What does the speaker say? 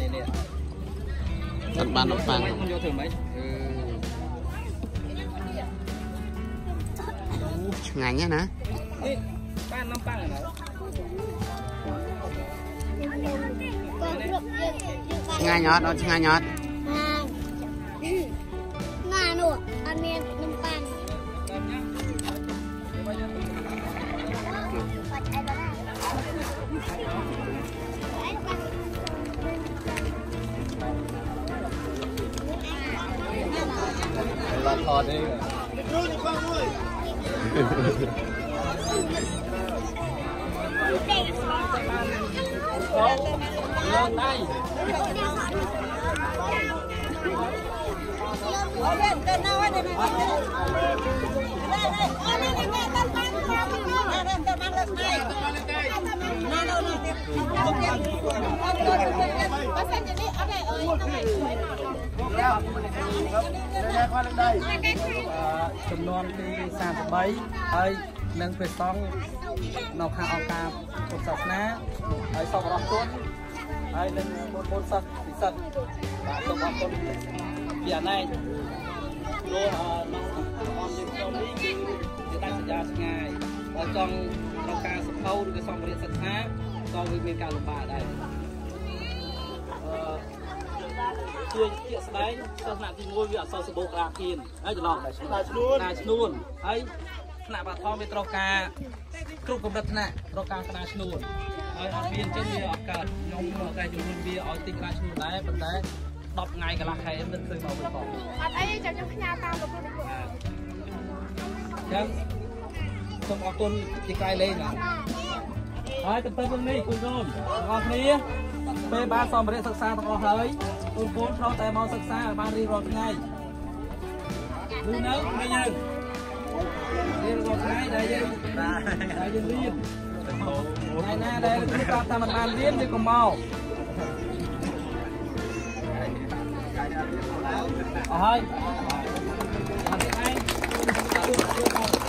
nè thật ban nó phang không vô thử mấy ngày nhá nè ban năm ban rồi ngày nhót nó ngày nhót ngày nữa anh em năm ban làm thò đi lên đây lên tên nào ấy đây nàyចំនួនទី33ហើយនឹងពេលសងនៅខាងអង្គការពុទ្ធសាសនាហើយសពរស់ទុនហើយនឹងមុនសិស្សពិសិដ្ឋបាទសូមអរគុណពីអាណែកព្រោះនៅអនយើងចូលនេះគឺដាច់សញ្ញាឆ្ងាយបើចង់ត្រូវការសភៅឬក៏សម្ភារៈសិក្សាក៏វាមានការលំបាកដែរជួយជាក់ស្ដែងសិស្សថ្នាក់ទី1វាអត់សូវសម្បូរក្រាគៀនហើយច្រឡំតែឈ្នួនហើយថ្នាក់បឋមវាត្រូវការគ្រប់កម្រិតថ្នាក់ត្រូវការក្តារឈ្នួនហើយអត់មានអញ្ចឹងវាអត់កើតខ្ញុំតែជំនួសវាឲ្យទីក្តារឈ្នួនដែរប៉ុន្តែ10ថ្ងៃកន្លះខែមិនឃើញមកវិញផងអត់អីចាំខ្ញុំផ្ញើតាមលោកគ្រូអញ្ចឹងសូមអរគុណទីក្រៃលេងណាហើយទៅទៅនេះគុណសូមបងប្អូនពេលបានសម្ភារៈសិក្សាទាំងអស់ហើយកូនត្រូវតែមកសិក្សាឲ្យបានរៀនរាល់ថ្ងៃឬនៅមិនយើងរៀនរាល់ថ្ងៃដែលយើងរៀនថ្ងៃណាដែលគ្រូប្រាប់ថាមិនបានរៀនយើងក៏មកអស់ហើយអត់ទេឯង